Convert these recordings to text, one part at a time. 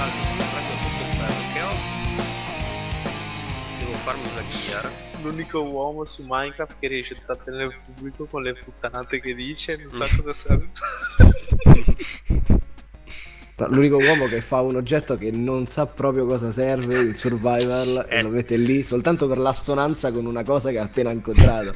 Allora, prendo tutto il ferro che ho. Devo farmi una gear. L'unico uomo su Minecraft che riesce a trattenere il pubblico con le puttanate che dice, non sa cosa serve. L'unico uomo che fa un oggetto che non sa proprio cosa serve in survival e lo mette lì soltanto per l'assonanza con una cosa che ha appena incontrato.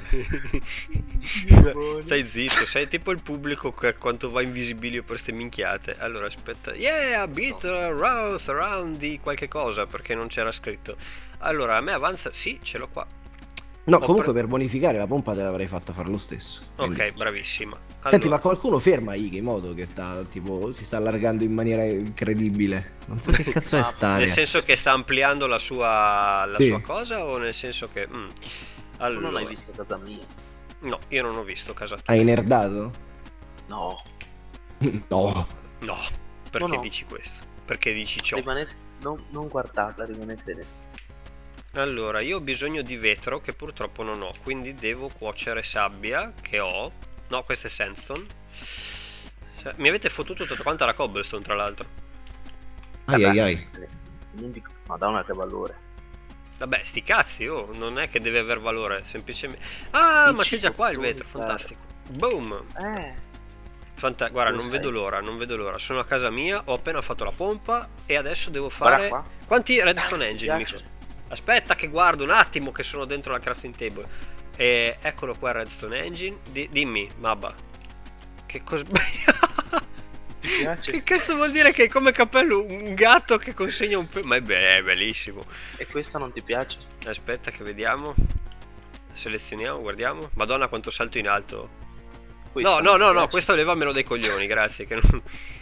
Stai zitto, sei tipo il pubblico che quanto va in visibilio per ste minchiate. Allora aspetta. Yeah, beat around di qualche cosa perché non c'era scritto. Allora a me avanza. Sì, ce l'ho qua. No, comunque per bonificare la pompa te l'avrei fatta fare lo stesso. Quindi. Ok, bravissima. Allora. Senti, ma qualcuno ferma Ige in modo che sta tipo si sta allargando in maniera incredibile. Non so che cazzo è sta. Nel senso che sta ampliando la sua cosa o nel senso che allora. Tu non hai visto casa mia? No, io non ho visto casa tua. Hai nerdato? No. No. No, perché dici questo? Perché dici ciò? Non guardarla, rimanete dentro. Allora, io ho bisogno di vetro che purtroppo non ho, quindi devo cuocere sabbia che ho. No, questa è sandstone. Mi avete fottuto tutta quanta la cobblestone, tra l'altro. Ai. Madonna che valore. Vabbè, sti cazzi, oh, non è che deve aver valore, semplicemente. Ah, ma c'è già qua il vetro, fantastico. Boom. Guarda, non vedo l'ora. Sono a casa mia, ho appena fatto la pompa e adesso devo fare. Quanti redstone engine mi fa? Aspetta che guardo un attimo che sono dentro la crafting table. Eccolo qua il redstone engine. Dimmi, Mabba. Che cosa. Ti piace? Che cazzo vuol dire che è come cappello un gatto che consegna un ma è bellissimo. E questa non ti piace? Aspetta che vediamo. Selezioniamo, guardiamo. Madonna quanto salto in alto. No, questo levamelo dai coglioni, grazie che non.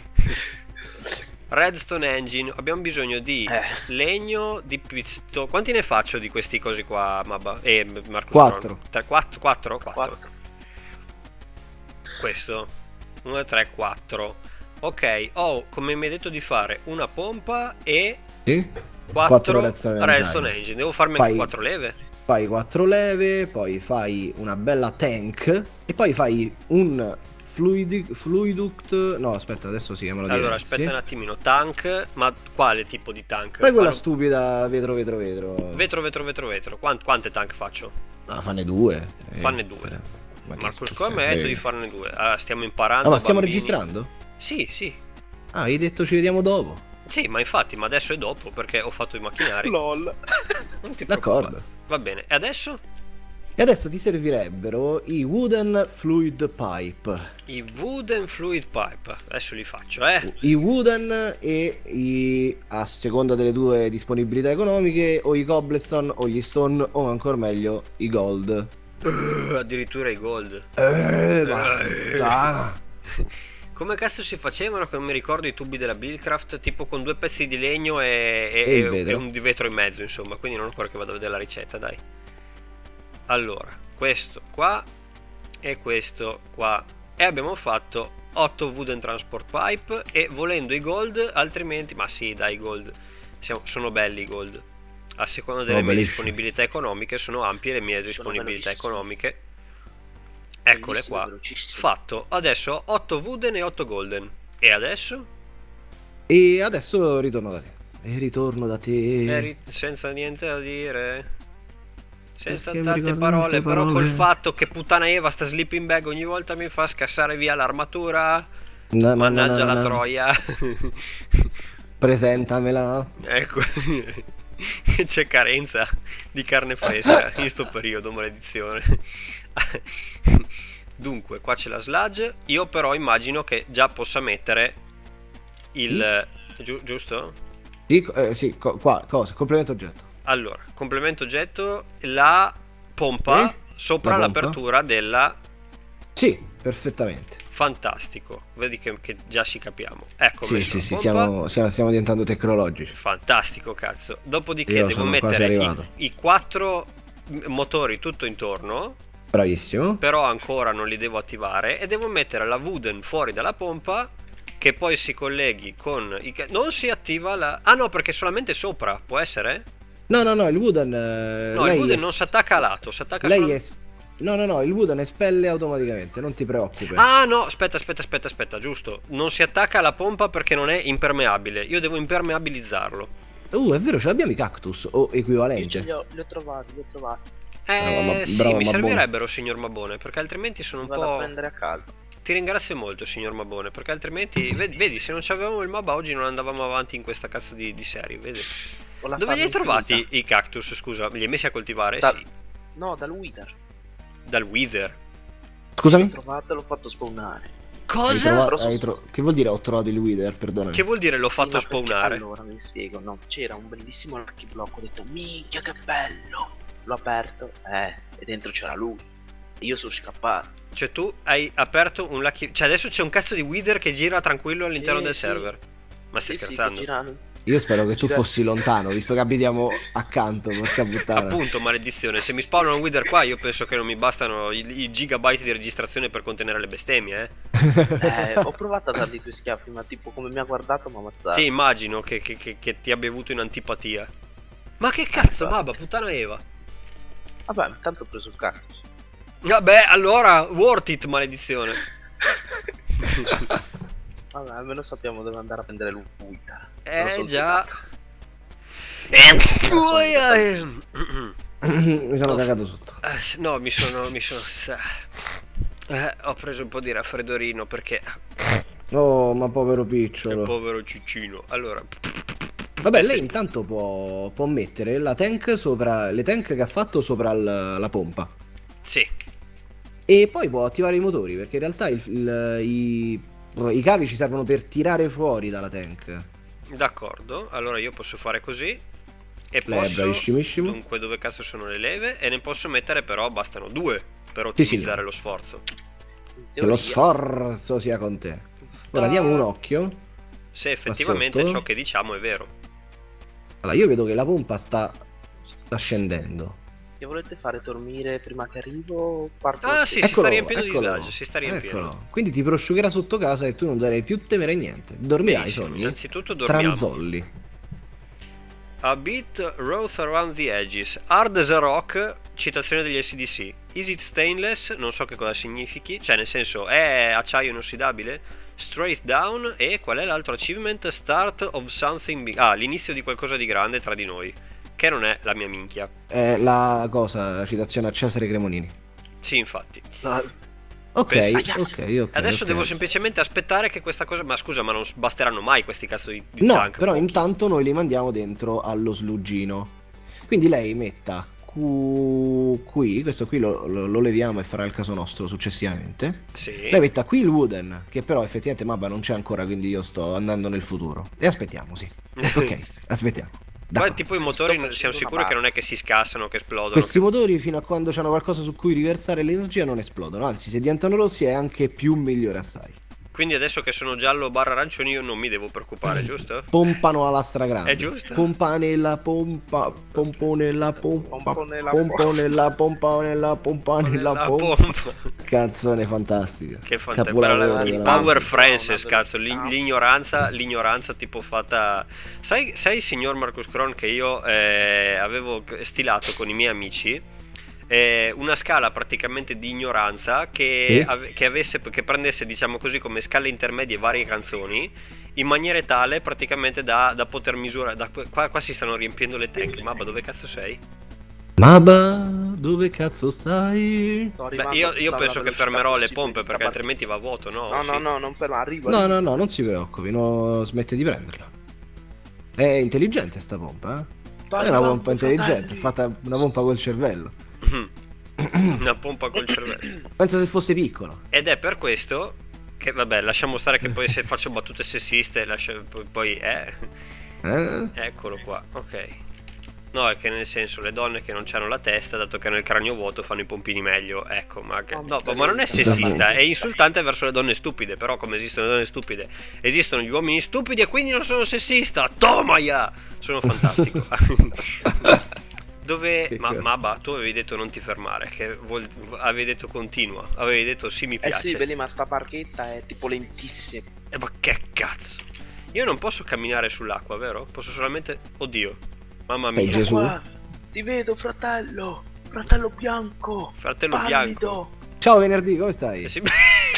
Redstone engine, abbiamo bisogno di legno, di pizzo. Quanti ne faccio di questi cosi qua, Mabba? Marcus 4. 4? Questo 1, 3, 4. Ok, ho come mi hai detto di fare una pompa e 4 redstone engine. Devo farmi anche 4 leve. Fai 4 leve, poi fai una bella tank e poi fai un fluiduct. No, aspetta, adesso si chiamano diversi. Allora, aspetta un attimino. Tank, ma quale tipo di tank? Poi quella stupida vetro. Vetro. Quante tank faccio? Ah, fanne 2. Fanne 2. Marcus qua mi ha detto di farne 2. Allora, stiamo imparando. Ma stiamo registrando? Sì. Ah, hai detto ci vediamo dopo. Sì, ma infatti, ma adesso è dopo perché ho fatto i macchinari. LOL. Non ti D'accordo. Va bene, e adesso? E adesso ti servirebbero i wooden fluid pipe. I wooden fluid pipe. Adesso li faccio, I wooden e a seconda delle tue disponibilità economiche o i cobblestone o gli stone o ancora meglio i gold. Addirittura i gold. Come cazzo si facevano? Che non mi ricordo i tubi della Buildcraft, tipo con 2 pezzi di legno e un di vetro in mezzo, insomma. Quindi non ancora che vado a vedere la ricetta, dai. Allora, questo qua e questo qua. E abbiamo fatto 8 wooden transport pipe e volendo i gold, altrimenti. Ma sì, dai, i gold. Sono belli i gold. A seconda delle mie disponibilità economiche, sono ampie le mie disponibilità economiche. Eccole qua. Fatto. Adesso ho 8 wooden e 8 golden. E adesso? E adesso ritorno da te. E ritorno da te. Senza niente da dire. Senza tante parole, però col fatto che puttana Eva sta sleeping bag ogni volta mi fa scassare via l'armatura. Mannaggia la troia. Presentamela. Ecco. C'è carenza di carne fresca in sto periodo, maledizione. Dunque, qua c'è la sludge. Io però immagino che già possa mettere il... giusto? Sì, qua, cosa? Complemento oggetto. Allora, complemento oggetto, la pompa sopra l'apertura della... Sì, perfettamente. Fantastico, vedi che già ci capiamo. Ecco, sì, stiamo diventando tecnologici. Fantastico, cazzo. Dopodiché devo mettere i 4 motori tutto intorno. Bravissimo. Però ancora non li devo attivare e devo mettere la wooden fuori dalla pompa che poi si colleghi con... Non si attiva la... Ah no, perché solamente sopra, può essere? No, il wooden... No, il wooden non si attacca a lato, si attacca No, il Wooden espelle automaticamente, non ti preoccupi. Ah no, aspetta, giusto. Non si attacca alla pompa perché non è impermeabile. Io devo impermeabilizzarlo. È vero, ce l'abbiamo i cactus o equivalente. Io li ho trovati. Sì, bravo, mi Mabone. servirebbero, signor Mabone, perché altrimenti sono un Vado po'... a prendere a casa. Ti ringrazio molto, signor Mabone, perché altrimenti... Vedi, se non avevamo il mob oggi non andavamo avanti in questa cazzo di serie, vedi? Dove li hai trovati i cactus, scusa? Li hai messi a coltivare? Sì. No, dal Wither. Dal Wither? Scusami? L'ho trovato e l'ho fatto spawnare. Cosa? Che vuol dire ho trovato il Wither, perdonami? Che vuol dire l'ho fatto Sì, no, spawnare? Allora, mi spiego, no, c'era un bellissimo lucky block, ho detto, minchia che bello! L'ho aperto, e dentro c'era lui. E io sono scappato. Cioè tu hai aperto un lucky... Cioè adesso c'è un cazzo di Wither che gira tranquillo all'interno del server. Ma stai scherzando? Io spero che tu fossi lontano, visto che abitiamo accanto, porca puttana. Appunto, maledizione, se mi spawnano un Wither qua io penso che non mi bastano i gigabyte di registrazione per contenere le bestemmie, Ho provato a dargli due schiaffi, ma tipo come mi ha guardato mi ha ammazzato. Sì, immagino che ti abbia avuto in antipatia. Ma che cazzo, babba, puttana Eva. Vabbè, intanto ho preso il cactus. Vabbè, allora, worth it, maledizione. Vabbè, almeno sappiamo dove andare a prendere l'uita. Già. Mi sono cagato sotto. No, mi sono... ho preso un po' di raffreddorino perché... Oh, ma povero picciolo. Povero ciccino. Allora... Vabbè, lei intanto può mettere la tank sopra... le tank che ha fatto sopra la pompa. Sì. E poi può attivare i motori, perché in realtà i cavi ci servono per tirare fuori dalla tank. D'accordo, allora io posso fare così. E Lei posso... è bravissimissimo. Dunque, dove cazzo sono le leve? E ne posso mettere però, bastano 2 per ottimizzare lo sforzo. Che lo sforzo sia con te. Ora diamo un occhio. Se effettivamente ciò che diciamo è vero. Allora, io vedo che la pompa sta scendendo. Che volete fare dormire prima che arrivo? Parto sì, si sta riempiendo di sludge, si sta riempiendo. Eccolo. Quindi ti prosciugherà sotto casa e tu non dovrai più temere niente. Dormirai, sogni. Innanzitutto dormiamo. Tranzolli. A bit rough around the edges. Hard as a rock, citazione degli AC/DC. Is it stainless? Non so che cosa significhi. Cioè, nel senso, è acciaio inossidabile? Straight down. E qual è l'altro achievement? Start of something big. L'inizio di qualcosa di grande tra di noi. Che non è la mia minchia. È la cosa, citazione a Cesare Cremonini. Sì, infatti. Ok. Adesso devo semplicemente aspettare che questa cosa... Ma scusa, ma non basteranno mai questi cazzo di no, tank? però intanto noi li mandiamo dentro allo sluggino. Quindi lei metta qui, questo qui lo leviamo e farà il caso nostro successivamente. Sì. Lei metta qui il wooden, che però effettivamente Mabba non c'è ancora, quindi io sto andando nel futuro. E aspettiamo, sì. Ok, aspettiamo. Poi tipo i motori siamo sicuri che non è che si scassano, che esplodono. Questi motori fino a quando c'hanno qualcosa su cui riversare l'energia non esplodono, anzi se diventano rossi è anche più migliore assai. Quindi adesso che sono giallo barra arancioni io non mi devo preoccupare, giusto? Pompano alla stragrande. È giusto? Pompa nella pompa, pompo nella pompa, pompo nella pompa, nella pompa nella pompa. Canzone fantastica. Che fantastica. Il Power Francis, cazzo, l'ignoranza tipo fatta... Sai signor Marcus Kron che io avevo stilato con i miei amici? Una scala praticamente di ignoranza che prendesse, diciamo così, come scale intermedie varie canzoni in maniera tale praticamente da poter misurare. Qua si stanno riempiendo le tank. Mabba, dove cazzo sei? Mabba, dove cazzo stai? Beh, io penso che fermerò le pompe perché altrimenti va a vuoto, no? No, non ferma, arrivo. No, non si preoccupi, smette di prenderla. È intelligente sta pompa, È una pompa intelligente, è fatta una pompa col cervello. Una pompa col cervello. Pensa se fosse piccolo. Ed è per questo che, vabbè, lasciamo stare che poi se faccio battute sessiste poi eccolo qua, ok. No, è che nel senso le donne che non hanno la testa, dato che hanno il cranio vuoto, fanno i pompini meglio. Ecco, ma non è sessista, è insultante verso le donne stupide. Però come esistono le donne stupide, esistono gli uomini stupidi e quindi non sono sessista. Tomaia! Sono fantastico. Dove... Ma tu avevi detto non ti fermare, avevi detto continua, avevi detto sì mi piace. Sì, vedi, ma sta barchetta è tipo lentissima. Ma che cazzo? Io non posso camminare sull'acqua, vero? Posso solamente... Oddio. Mamma mia. Gesù. Qua, ti vedo, fratello. Fratello bianco. Fratello pallido. bianco. Ciao venerdì, come stai? Sì.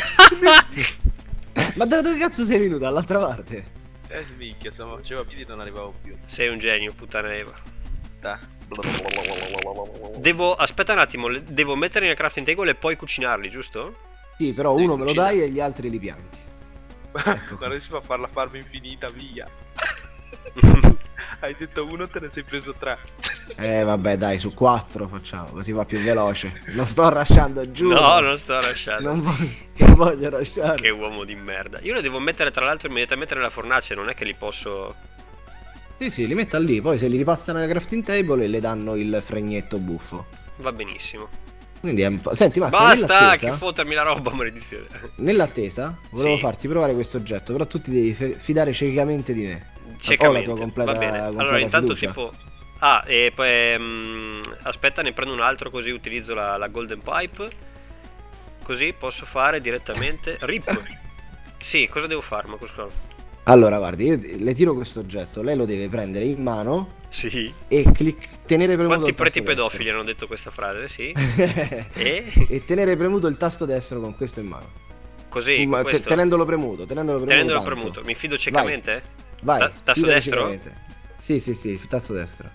Ma da dove cazzo sei venuto? Dall'altra parte? Minchia, se non facevo piedi non arrivavo più. Sei un genio, puttana Eva. Da. Devo... Aspetta un attimo, devo metterli nel crafting table e poi cucinarli, giusto? Sì, però uno me lo dai e gli altri li pianti. Ecco. Guarda, si fa fare la farm infinita, via. Hai detto uno, te ne sei preso 3. Vabbè, dai, su 4 facciamo, così va più veloce. Non sto rushando, giù. No, non sto rushando. Non voglio rushare. Che uomo di merda. Io li devo mettere tra l'altro immediatamente nella fornace, non è che li posso... Sì, li metta lì, poi se li ripassano nella crafting table le danno il fregnetto buffo. Va benissimo. Quindi è un po'... Senti, Max, basta che fottermi la roba, maledizione. Nell'attesa, volevo sì. farti provare questo oggetto, però tu ti devi fidare ciecamente di me. Ciecamente, Ho la tua completa, va bene. completa allora intanto fiducia. tipo... Ah, e poi... aspetta, ne prendo un altro così utilizzo la golden pipe. Così posso fare direttamente... Rip! Sì, cosa devo fare, Marco? Allora, guardi, io le tiro questo oggetto, lei lo deve prendere in mano sì. e tenere premuto Quanti il tasto preti pedofili destro. hanno detto questa frase, sì. e tenere premuto il tasto destro con questo in mano. Così, Ma questo. Tenendolo premuto, tenendolo premuto. Mi fido ciecamente? Vai, tasto destro? Ciecamente. Sì, tasto destro.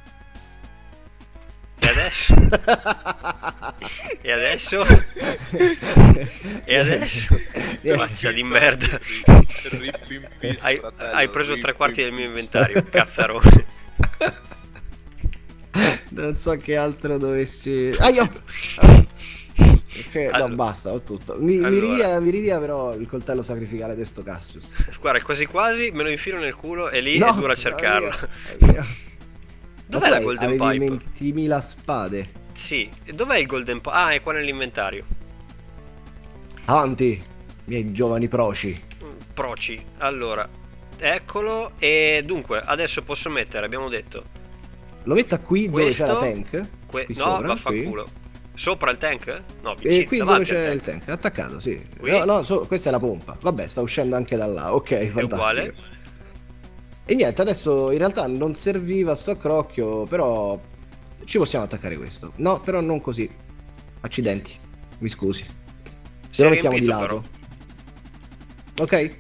E adesso? E adesso? E adesso? Faccia di merda. Hai preso 3/4 del mio inventario, cazzarone. Non so che altro dovessi... Aio! Allora, no, basta, ho tutto. Mi ridia però il coltello sacrificale di sto Cassius. Guarda, quasi quasi me lo infilo nel culo e lì no, è dura cercarlo. Dov'è la golden pipe? 20.000 spade. Sì, dov'è il golden pipe? Ah, è qua nell'inventario. Avanti, miei giovani proci. Proci, allora, eccolo. E dunque, adesso posso mettere, abbiamo detto, lo metta qui questo, dove c'è la tank? No, sopra, vaffanculo. Sopra il tank? No, vicino, e qui dove c'è il tank? Attaccato, sì. No, questa è la pompa. Vabbè, sta uscendo anche da là. Ok, fantastico. È uguale. E niente, adesso in realtà non serviva sto accrocchio, però ci possiamo attaccare questo. No, però non così. Accidenti, mi scusi. Se lo mettiamo di lato. Però. Ok.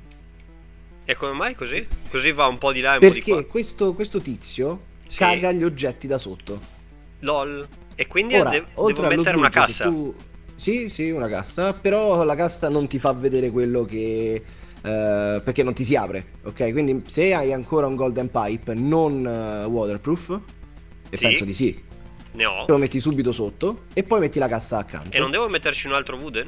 E come mai così? Così va un po' di là e un po' di qua. Perché questo tizio caga gli oggetti da sotto. LOL. E quindi ora, devo mettere una cassa. Sì, una cassa. Però la cassa non ti fa vedere quello che... perché non ti si apre, ok? Quindi se hai ancora un golden pipe non waterproof, e penso di sì, ne ho, lo metti subito sotto e poi metti la cassa accanto. E non devo metterci un altro wooden?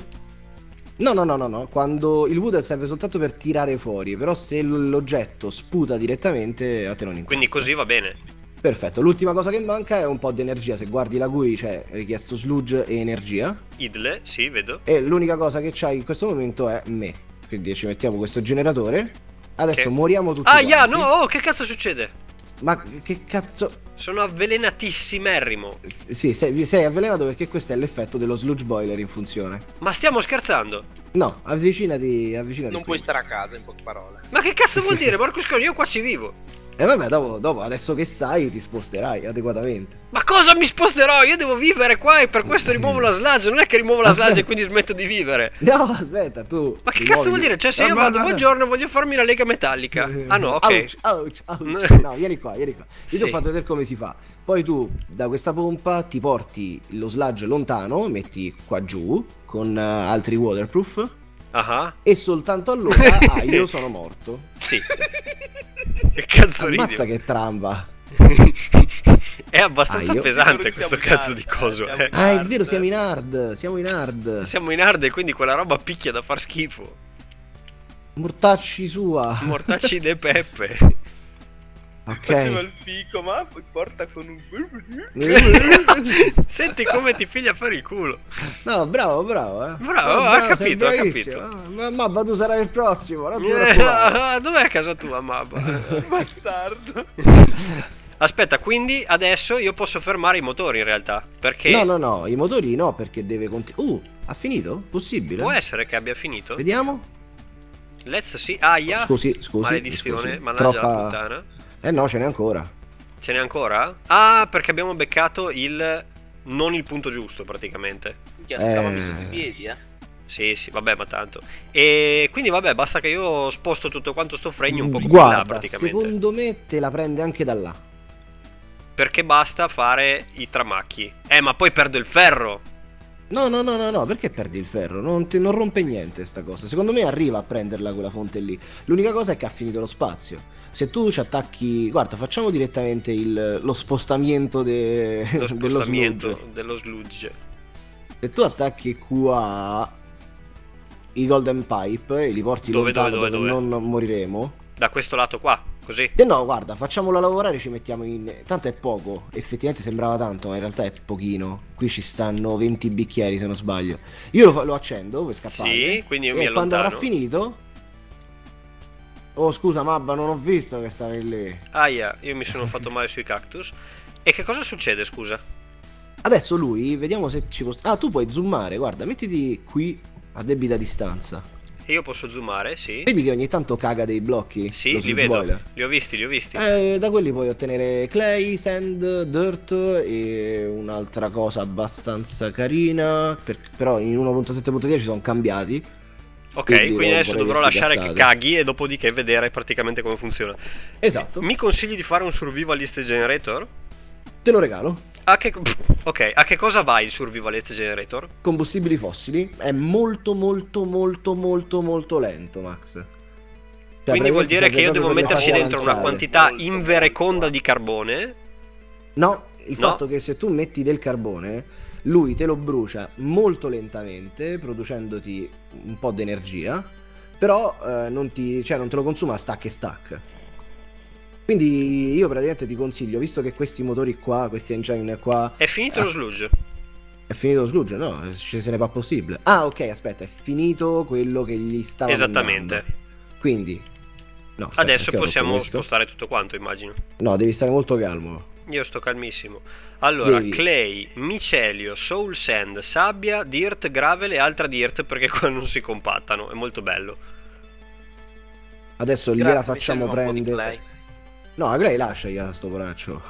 No, quando il wooden serve soltanto per tirare fuori, però se l'oggetto sputa direttamente a te non interessa. Quindi così va bene. Perfetto, l'ultima cosa che manca è un po' di energia. Se guardi la GUI c'è richiesto sludge e energia. Idle, sì, vedo. E l'unica cosa che c'hai in questo momento è me. Quindi ci mettiamo questo generatore. Adesso moriamo tutti quanti. No, oh, che cazzo succede? Ma che cazzo... Sono avvelenatissimissimo. Sì, sei avvelenato perché questo è l'effetto dello sludge boiler in funzione. Ma stiamo scherzando? No, avvicinati non puoi stare a casa, in poche parole. Ma che cazzo vuol dire, Marco Scolo? Io qua ci vivo. E vabbè, dopo, adesso che sai, ti sposterai adeguatamente. Ma cosa mi sposterò? Io devo vivere qua e per questo rimuovo la sludge. Non è che rimuovo la sludge e quindi smetto di vivere. No, aspetta, tu. Ma che cazzo vuol dire? Cioè, se io vado, buongiorno, voglio farmi la lega metallica. Ah no, ok. Ouch. No, vieni qua. Io ti ho fatto vedere come si fa. Poi tu, da questa pompa, ti porti lo sludge lontano, metti qua giù, con altri waterproof. E soltanto allora io sono morto. Sì. Che cazzo ridi? Ammazza che tramba. È abbastanza pesante questo cazzo di coso. È vero, siamo in hard. Siamo in hard e quindi quella roba picchia da far schifo. Mortacci sua. Mortacci de Peppe. Ok. Faceva il fico, ma poi porta con un... Senti come ti piglia a fare il culo. No, bravo. Bravo, ha capito. Ma Mabba, tu sarai il prossimo. Dov'è casa tua, Mabba? Bastardo. Aspetta, quindi adesso io posso fermare i motori in realtà. Perché... No, i motori no, perché deve continuare. Ha finito? Possibile? Può essere che abbia finito? Vediamo. Let's see. Aia. Scusi. Maledizione, mannaggia la puttana. No, ce n'è ancora. Ce n'è ancora? Ah, perché abbiamo beccato il non il punto giusto praticamente. Scavami sotto i piedi, Sì, vabbè, ma tanto. E quindi vabbè, basta che io sposto tutto quanto sto fregno un po' più in là praticamente. Secondo me te la prende anche da là. Perché basta fare i tramacchi. Ma poi perdo il ferro. No, perché perdi il ferro? Non rompe niente sta cosa. Secondo me arriva a prenderla quella fonte lì. L'unica cosa è che ha finito lo spazio. Se tu ci attacchi... Guarda, facciamo direttamente lo spostamento, dello sludge. Se tu attacchi qua i Golden Pipe e li porti lontano dove non moriremo. Da questo lato qua, così? No, guarda, facciamolo lavorare, ci mettiamo in... Tanto è poco, effettivamente sembrava tanto, ma in realtà è pochino. Qui ci stanno 20 bicchieri se non sbaglio. Io lo accendo, voi scappate. Sì, quindi io mi allontano. Quando avrà finito... Oh scusa Mabba, non ho visto che stavi lì. Aia, io mi sono fatto male sui cactus. E che cosa succede, scusa? Adesso lui, vediamo se ci Ah, tu puoi zoomare, guarda, mettiti qui a debita distanza. E io posso zoomare, sì. Vedi che ogni tanto caga dei blocchi? Sì, li vedo, li ho visti. Da quelli puoi ottenere clay, sand, dirt e un'altra cosa abbastanza carina, però in 1.7.10 sono cambiati. Ok, quindi adesso dovrò lasciare che caghi e dopodiché vedere praticamente come funziona. Esatto. Mi consigli di fare un survivalist generator? Te lo regalo. Ok, a che cosa va il survivalist generator? Combustibili fossili. È molto lento, Max. Cioè, quindi vuol dire che io devo metterci dentro una quantità invereconda di carbone? No, il fatto che se tu metti del carbone, lui te lo brucia molto lentamente, producendoti un po' di energia, però non te lo consuma stack e stack. Quindi io praticamente ti consiglio, visto che questi motori qua, questi engine qua... È finito lo sludge? È finito lo sludge? No, se ne fa possibile. Ah, ok, aspetta, è finito quello che gli stava esattamente mandando. Quindi... No, aspetta, adesso possiamo spostare tutto quanto, immagino. No, devi stare molto calmo. Io sto calmissimo. Allora, clay, micelio, soul sand, sabbia, dirt, gravel e altra dirt, perché qua non si compattano. È molto bello. Adesso gliela facciamo prendere... No, la clay lascia sto poraccio.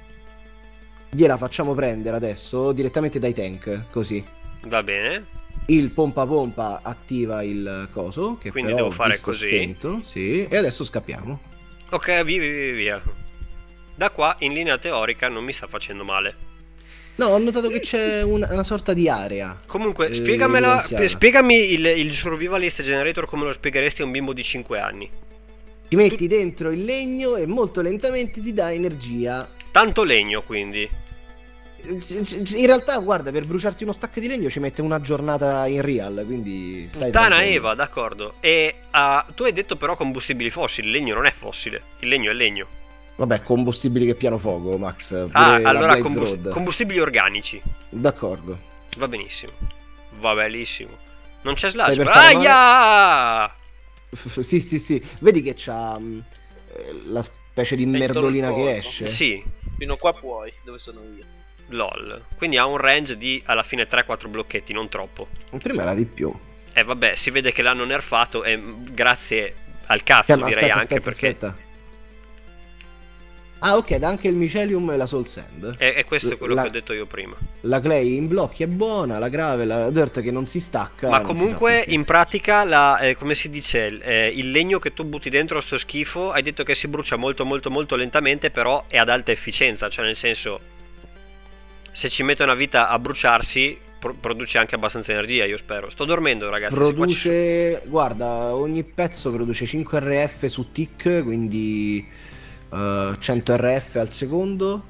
Gliela facciamo prendere adesso direttamente dai tank, così. Va bene. Il pompa attiva il coso, che quindi devo fare così. Spento, sì, e adesso scappiamo. Ok, via. Da qua, in linea teorica, non mi sta facendo male. No, ho notato che c'è una sorta di area. Comunque, spiegami il survivalist generator come lo spiegheresti a un bimbo di 5 anni. Ti metti dentro il legno e molto lentamente ti dà energia. Tanto legno, quindi. In realtà, guarda, per bruciarti uno stack di legno ci mette una giornata in real, quindi stai Tana Eva, d'accordo. E tu hai detto però combustibili fossili, il legno non è fossile, il legno è legno. Vabbè, combustibili che piano fuoco, Max. Allora combustibili organici. D'accordo. Va benissimo. Va bellissimo. Non c'è slash. Aia! Sì. Vedi che c'ha la specie di merdolina che esce? Sì. Fino a qua puoi, dove sono io. LOL. Quindi ha un range di alla fine 3-4 blocchetti, non troppo. Prima era di più. Vabbè, si vede che l'hanno nerfato e grazie al cazzo direi anche perché... Aspetta. Ah, ok, dà anche il Mycelium e la Soul Sand. E questo è quello che ho detto io prima. La clay in blocchi è buona, la gravel, la dirt che non si stacca. Ma comunque in pratica come si dice, il legno che tu butti dentro sto schifo, hai detto che si brucia molto lentamente, però è ad alta efficienza, cioè nel senso, se ci mette una vita a bruciarsi produce anche abbastanza energia, io spero. Sto dormendo, ragazzi. Produce, guarda, ogni pezzo produce 5 RF su tick, quindi 100 RF al secondo.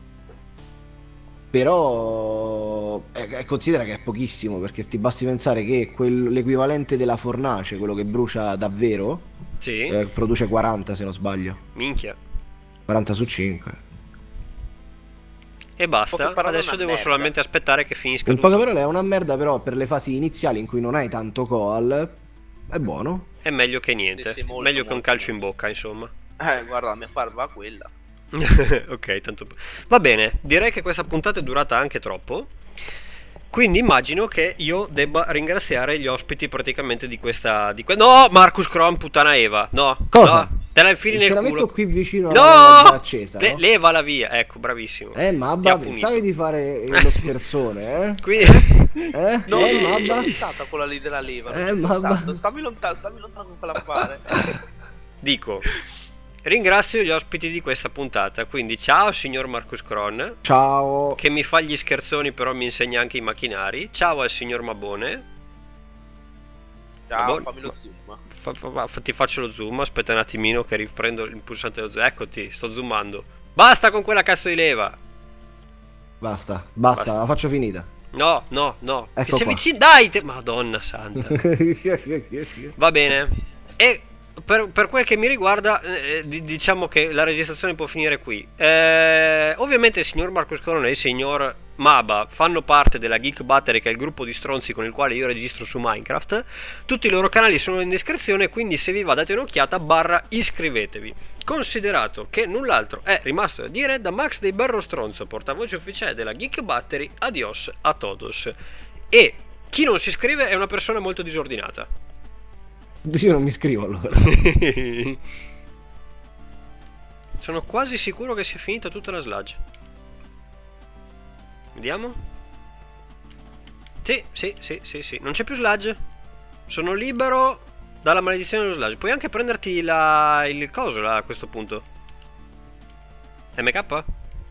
Però considera che è pochissimo, perché ti basti pensare che l'equivalente della fornace, quello che brucia davvero, sì, produce 40 se non sbaglio. Minchia. 40 su 5. E basta, adesso devo solamente aspettare che finisca. In poche parole è una merda, però per le fasi iniziali in cui non hai tanto coal è buono. È meglio che niente, meglio che un calcio in bocca, insomma. Guarda, la mia farva va quella. Ok, tanto va bene, direi che questa puntata è durata anche troppo, quindi immagino che io debba ringraziare gli ospiti praticamente di questa... No, Marcus Chrome, puttana Eva, no. Cosa? No. Te la infili nel culo. Se la metto qui vicino no! alla accesa, no? Levala via, ecco, bravissimo. Mabba, pensavi di fare lo scherzone, eh? Quindi... No, Mabba? è stata quella lì della leva. Mabba. Stammi lontano con quell'affare. Dico, ringrazio gli ospiti di questa puntata, quindi ciao signor Marcus Cron. Ciao. Che mi fa gli scherzoni però mi insegna anche i macchinari. Ciao al signor Mabone. Ciao, fammi lo zoom. Ti faccio lo zoom, aspetta un attimino che riprendo il pulsante dello zoom. Eccoti, sto zoomando. Basta con quella cazzo di leva. Basta, la faccio finita. No, Ecco che si qua. avvicina. Dai, Madonna santa. Va bene. E per quel che mi riguarda, diciamo che la registrazione può finire qui. Ovviamente il signor Marcus Coron e il signor Maba fanno parte della Geek Battery, che è il gruppo di stronzi con il quale io registro su Minecraft. Tutti i loro canali sono in descrizione, quindi se vi va date un'occhiata / iscrivetevi. Considerato che null'altro è rimasto da dire, da Max dei Barro Stronzo, portavoce ufficiale della Geek Battery, adios a todos. E chi non si iscrive è una persona molto disordinata. Io non mi iscrivo allora. Sono quasi sicuro che sia finita tutta la sludge. Vediamo. Sì. Non c'è più sludge. Sono libero dalla maledizione dello sludge. Puoi anche prenderti il coso là a questo punto. MK?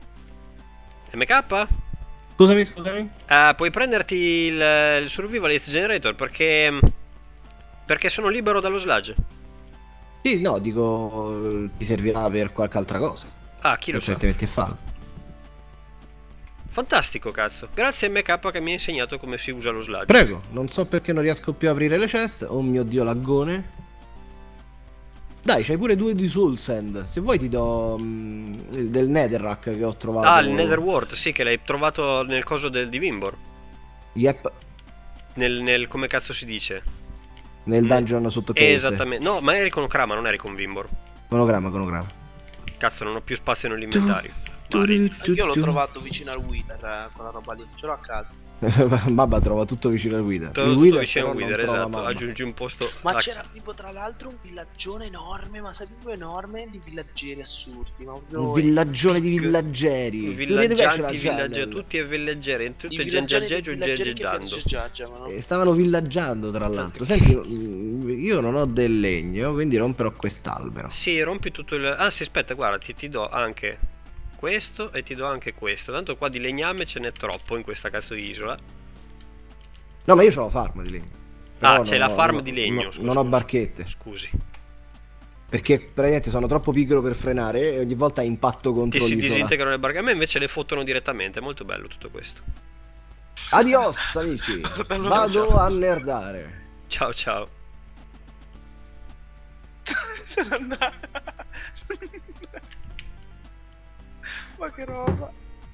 MK? Scusami. Puoi prenderti il survivalist generator perché sono libero dallo sludge. Sì, no, dico ti servirà per qualche altra cosa. Chi lo sa. Ti metti a farlo. Fantastico, cazzo. Grazie a MK che mi ha insegnato come si usa lo sludge. Prego, non so perché non riesco più a aprire le chest. Oh mio dio, laggone. Dai, c'hai pure 2 di Soul Sand. Se vuoi ti do del Netherrack che ho trovato. Il Netherwort, sì, che l'hai trovato nel coso di Vimbor. Yep. Nel come cazzo si dice? Nel dungeon sotto case. Esattamente. No, ma eri con Krama, non eri con Vimbor. Monogramma. Cazzo, non ho più spazio nell'inventario. Anch'io l'ho trovato vicino al Wither, quella roba lì. Ce l'ho a casa. Babba trova tutto vicino al Wither. Tutto vicino al Wither, esatto. Aggiungi un posto. Ma c'era tipo tra l'altro un villaggione enorme, ma sai, proprio enorme, di villaggeri assurdi. Ma un villaggione di villaggeri. Villaggianti, tutti e villaggeri. Tutto il gengiaggeggio. Stavano villaggiando tra l'altro. Senti, io non ho del legno, quindi romperò quest'albero. Sì, rompi tutto il... Anzi, aspetta, guarda, ti do anche questo e ti do anche questo. Tanto qua di legname ce n'è troppo in questa cazzo di isola. No, ma io c'ho la farm di legno. C'è la farm di legno. Non ho barchette. Scusi. Perché praticamente sono troppo pigro per frenare e ogni volta impatto contro l'isola. Si disintegrano le barche. A me invece le fottono direttamente. È molto bello tutto questo. Adios amici. Vado a nerdare. Ciao. Se n'è andata. Ma che roba.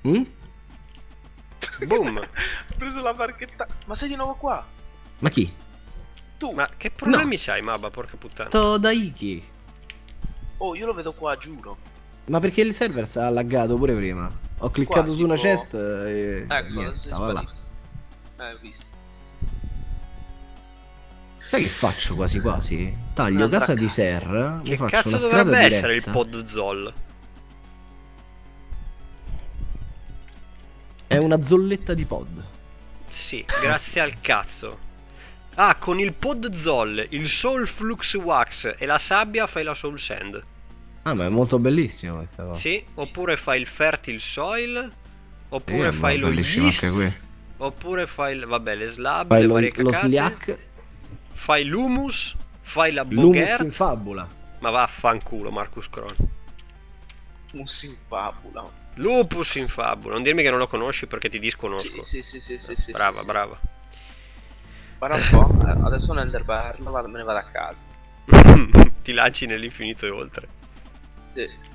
Boom. Ho preso la barchetta. Ma sei di nuovo qua? Ma chi? Tu. Ma che problemi c'hai, Mabba, porca puttana? Todaiki. Oh, io lo vedo qua, giuro. Ma perché il server sta laggato pure prima. Ho cliccato qua, su una tipo... chest e niente, stava là. Visto. Sai che faccio quasi? Taglio casa di Ser. Che mi faccio cazzo una strada dovrebbe diretta. essere il pod Zoll? È una zolletta di pod. Sì, grazie al cazzo. Con il pod Zoll, il Soul Flux Wax e la sabbia fai la Soul Sand. Ma è molto bellissimo questa cosa. Sì, oppure fai il Fertile Soil, oppure fai lo yeast, oppure fai vabbè, le slab, fai le varie lo cacate. sliac. Fai l'humus, fai la l'humus bogert. in fabula. Ma vaffanculo, Marcus Cron. Humus in fabula. Lupus in fabula. Non dirmi che non lo conosci perché ti disconosco. Sì. Brava. Guarda un po', adesso nell'Elderberg me ne vado a casa. Ti lanci nell'infinito e oltre. Sì.